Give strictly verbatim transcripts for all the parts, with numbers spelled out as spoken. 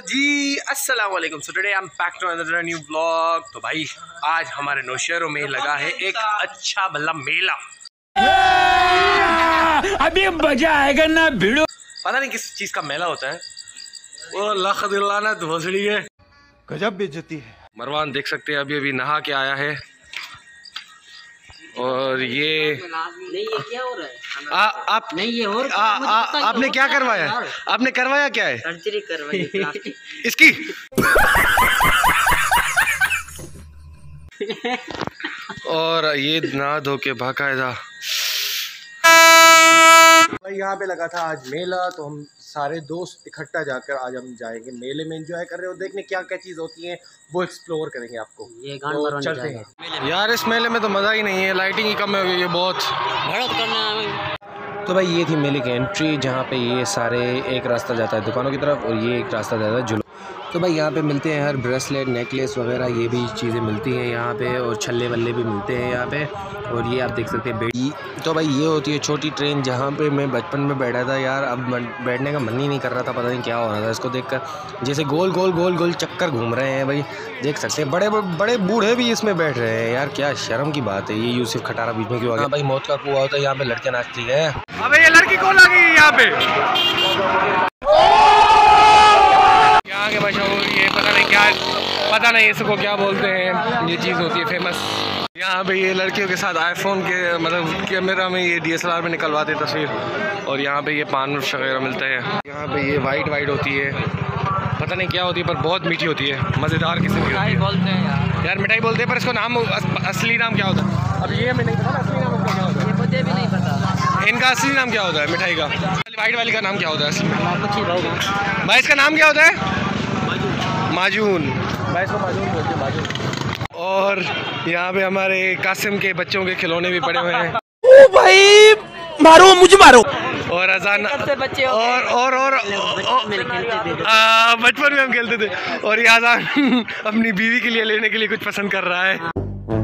जी अस्सलाम वालेकुम। So today I am back to another new vlog. तो भाई आज हमारे नौशहरों में लगा है एक अच्छा भला मेला। अभी मजा आएगा ना भिड़ो। पता नहीं किस चीज का मेला होता है। वो लाख दिलाना भोसड़ी है, गजब बेइज्जती है। मरवान देख सकते हैं अभी अभी नहा के आया है। और ये नहीं ये क्या हो रहा है? आ, आप नहीं ये हो आ, आ, आपने क्या करवाया है? आपने करवाया क्या है? सर्जरी करवाई प्लास्टिक इसकी और ये नहा धो के बाकायदा भाई यहाँ पे लगा था आज मेला, तो हम सारे दोस्त इकट्ठा जाकर आज हम जाएंगे मेले में, एंजॉय कर रहे हो, देखने क्या क्या चीज़ होती है वो एक्सप्लोर करेंगे आपको। ये तो चलते हैं यार। इस मेले में तो मज़ा ही नहीं है, लाइटिंग ही कम है ये बहुत भड़क करना। तो भाई ये थी मेले की एंट्री, जहाँ पे ये सारे एक रास्ता जाता है दुकानों की तरफ और ये एक रास्ता जाता है जुलूस। तो भाई यहाँ पे मिलते हैं हर ब्रेसलेट नेकलेस वगैरह ये भी चीज़ें मिलती हैं यहाँ पे, और छल्ले वल्ले भी मिलते हैं यहाँ पे। और ये आप देख सकते हैं बेड़ी। तो भाई ये होती है छोटी ट्रेन, जहाँ पे मैं बचपन में बैठा था यार, अब बैठने का मन ही नहीं कर रहा था, पता नहीं क्या हो रहा था इसको देखकर। जैसे गोल गोल गोल गोल चक्कर घूम रहे हैं भाई, देख सकते हैं। बड़े बड़े बूढ़े भी इसमें बैठ रहे हैं यार, क्या शर्म की बात है। ये यूसुफ खटारा बीच में क्यों आ गया? भाई मौत का कुआं होता है, यहाँ पे लड़कियाँ नाचती है। अबे ये लड़की कौन आ गई यहाँ पे? यहाँ के मशहूर ये पता नहीं क्या, पता नहीं इसको क्या बोलते हैं, ये चीज़ होती है फेमस। यहाँ पे ये लड़कियों के साथ आईफोन के मतलब कैमरा में ये डी एस एल आर में निकलवाते तस्वीर। और यहाँ पे ये पान वगैरह मिलते हैं। यहाँ पे ये वाइट वाइट होती है, पता नहीं क्या होती है, पर बहुत मीठी होती है, मज़ेदार किस्म की मिठाई बोलते हैं यार। यार मिठाई बोलते हैं, पर इसको नाम असली नाम क्या होता है अब ये हमें नहीं पता असली नाम क्या होता है। मुझे भी नहीं पता इनका असली नाम क्या होता है मिठाई का? वाइट वाली का नाम क्या होता है असली में? भाई इसका नाम क्या होता है? माजून। भाई इसको माजून बोलते हैं, माजून। और यहाँ पे हमारे कासिम के बच्चों के खिलौने भी पड़े हुए हैं। ओ भाई मारो मुझे मारो। और अजान बच्चे और और और बचपन में हम खेलते थे। और ये अजान अपनी बीवी के लिए लेने के लिए कुछ पसंद कर रहा है।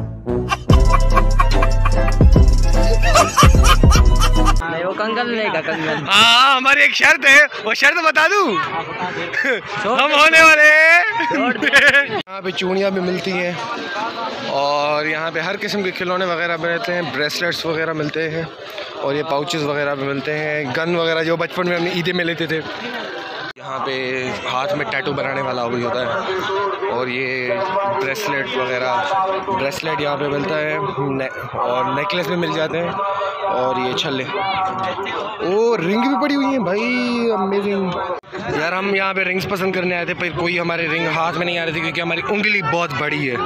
वो कंगन लेगा कंगन। हाँ हमारी एक शर्त है, वो शर्त बता दूं हम होने वाले हैं। यहाँ पे चूड़ियाँ भी मिलती हैं और यहाँ पे हर किस्म के खिलौने वगैरह मिलते हैं, ब्रेसलेट्स वगैरह मिलते हैं और ये पाउचेस वगैरह भी मिलते हैं, गन वगैरह जो बचपन में हमने ईदे में लेते थे। यहाँ पे हाथ में टैटू बनाने वाला भी होता है। और ये ब्रेसलेट वगैरह ब्रेसलेट यहाँ पे मिलता है ने, और नेकलेस भी मिल जाते हैं। और ये छल्ले, ओ रिंग भी पड़ी हुई है भाई, अमेजिंग। यार हम यहाँ पे रिंग्स पसंद करने आए थे, पर कोई हमारे रिंग हाथ में नहीं आ रही थी क्योंकि हमारी उंगली बहुत बड़ी है।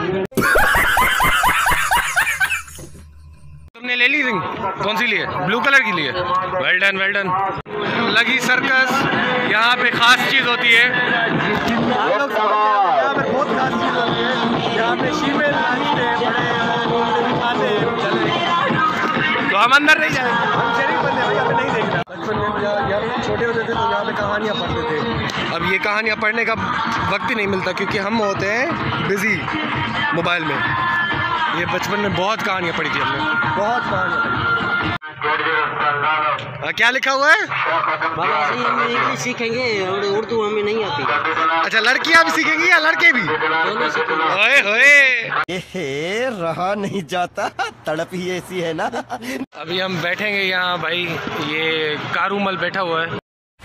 तुमने ले ली रिंग? कौन सी ली है? ब्लू कलर की ली है। Well done well done. लगी सर्कस, यहाँ पे खास चीज़ होती है, यहाँ पे बहुत खास चीज़ होती है। यहाँ पे शीमेल नाचते हैं, बड़े दिखाते हैं। तो हम अंदर नहीं जाएंगे, हम शरीफ बंदे भाई, हमें नहीं देखना। बचपन में जब छोटे होते थे तो यहाँ पे कहानियाँ पढ़ते थे। अब ये कहानियाँ पढ़ने का वक्त ही नहीं मिलता क्योंकि हम होते हैं बिजी मोबाइल में। ये बचपन में बहुत कहानियाँ पढ़ी थी हमने, बहुत कहानियाँ पढ़ी। आ, क्या लिखा हुआ है? बाबा हम इंग्लिश सीखेंगे, उर्दू हमें नहीं आती। अच्छा लड़कियाँ भी सीखेंगी या लड़के भी? दोनों सीखेंगे। ओए होए ए, रहा नहीं जाता, तड़प ही ऐसी है ना। अभी हम बैठेंगे यहाँ भाई, ये कारूमल बैठा हुआ है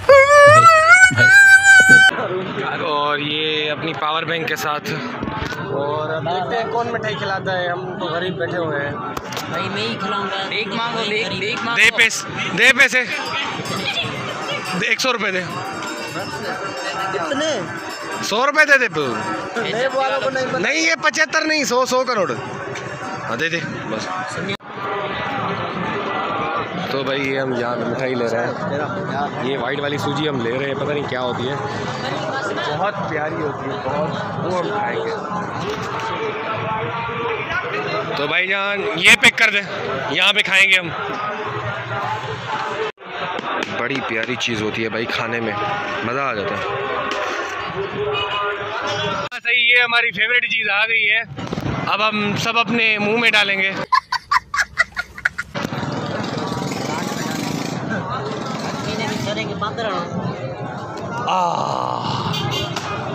और ये अपनी पावर बैंक के साथ। और अब देखते हैं कौन मिठाई खिलाता है, हम तो गरीब बैठे हुए हैं भाई मैं ही खिलाऊंगा। देख मांगो, देख देख मांगो। दे पैसे, दे पैसे, एक सौ रुपये दे। कितने? सौ रुपये दे दे। वालों को नहीं, नहीं ये पचहत्तर नहीं, सौ सौ का नोट। हाँ दे दे बस। तो भाई ये हम यहाँ पे मिठाई ले रहे हैं, ये वाइट वाली सूजी हम ले रहे हैं, पता नहीं क्या होती है, बहुत प्यारी होती है बहुत, वो हम खाएंगे। तो भाई जान ये पैक कर दे, यहाँ पे खाएंगे हम। बड़ी प्यारी चीज़ होती है भाई, खाने में मज़ा आ जाता है। सही, ये हमारी फेवरेट चीज़ आ गई है, अब हम सब अपने मुंह में डालेंगे। आ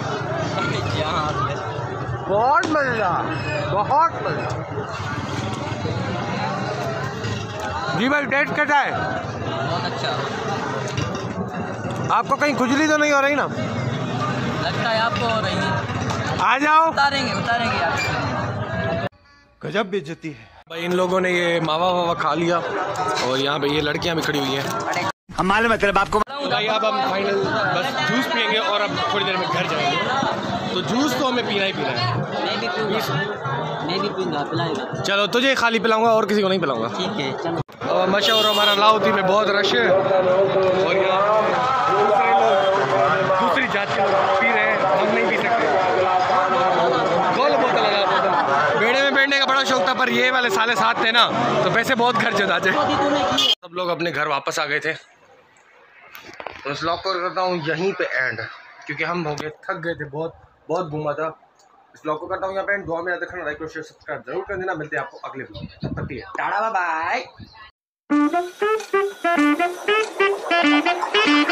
बहुत मजेदार, बहुत मजेदार। जी भाई टेस्ट कैसा है? बहुत अच्छा। आपको कहीं खुजली तो नहीं हो रही ना? लगता है आपको हो रही है। आ जाओ, उतारेंगे उतारेंगे आप। गजब बेइज्जती है। भाई इन लोगों ने ये मावा वावा खा लिया और यहाँ पे ये लड़कियाँ भी खड़ी हुई हैं। हम मालूम मतलब आपको। भाई अब हम फाइनल बस जूस पियेंगे और अब थोड़ी देर में घर जाएंगे। तो जूस तो हमें पीना ही पीना है। मैं भी पीऊंगा, मैं भी पीऊंगा, पिलाएगा। चलो तुझे खाली पिलाऊंगा और किसी को नहीं पिलाऊंगा। ठीक है चलो। और मशहूर हमारा लाहौती में बहुत रश है और यहाँ दूसरे लोग दूसरी जात के लोग पी रहे हैं, हम नहीं पी सकते। गोल बोतल लगा बोतल बेड़े में बैठने का बड़ा शौक था, पर ये वाले साले साथ थे ना तो पैसे बहुत खर्चे थे। सब लोग अपने घर वापस आ गए थे, तो इस व्लॉग को करता हूँ यहीं पे एंड, क्योंकि हम हो गए थक गए थे, बहुत बहुत घूमा था। इस व्लॉग को करता हूँ यहाँ पे एंड। दुआ में याद रखना, लाइक और शेयर सब्सक्राइब जरूर कर देना। मिलते हैं आपको अगले व्लॉग में, तब तक के लिए टाटा बाय बाय।